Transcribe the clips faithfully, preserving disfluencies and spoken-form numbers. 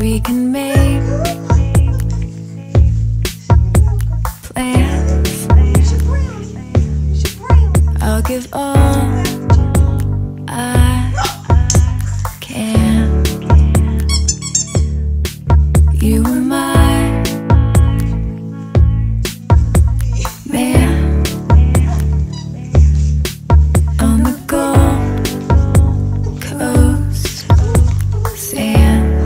We can make plans. I'll give all I can. You were my man on the Gold Coast sand.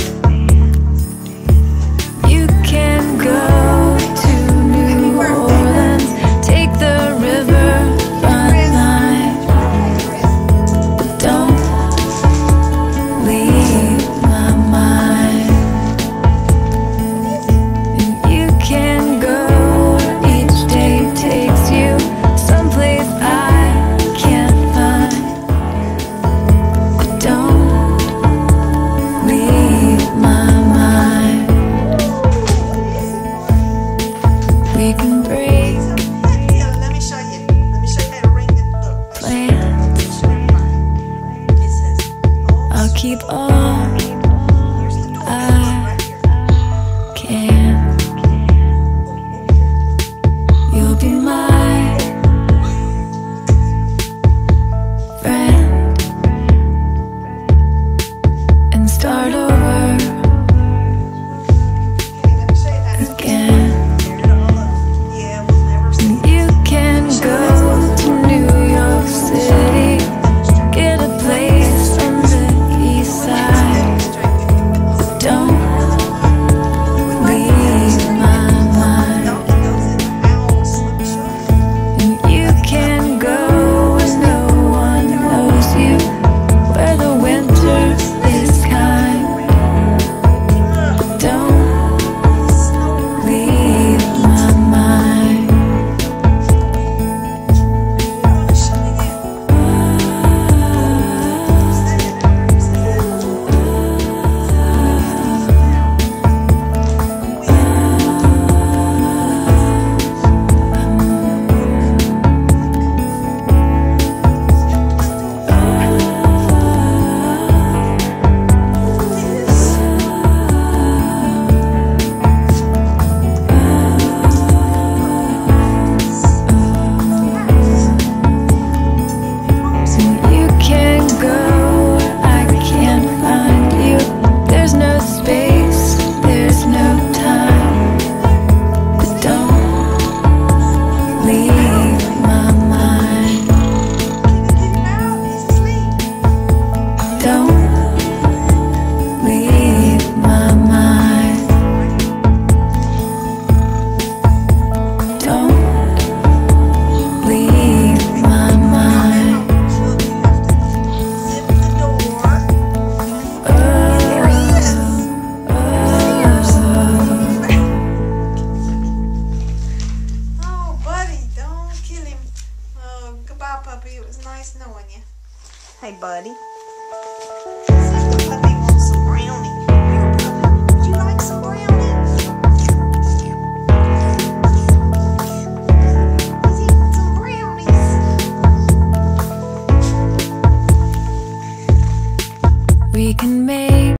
You can go to New Orleans, take the river front line. Don't leave my mind. And you can go where each day takes you, someplace I can't find. Don't leave my mind. We can break Let me show you. Let me show you how to ring it. Look. plans. It says, I'll keep all here's the door. I Right here. can. You'll be my friend and start over Okay, let me show you how to again. clear it all up. Yeah, we'll never see. You can go to New York City, get a place on the east side. Don't leave my mind. No, it goes in the house. Let me show you. And you can go where no one knows you, where the winter is kind. Don't leave my mind. Let me show you. You can go where I can't find you. There's no space, there's no time. But don't leave my mind. He's asleep. Don't leave my mind. Don't leave my mind. So you have to zip the door. Oh, There he is. Oh, buddy, don't kill him. Oh, goodbye, puppy. It was nice knowing you. Hey, buddy. See if the puppy wants some brownie. Here, puppy. Would you like some brownie? He's eating some brownies. we can make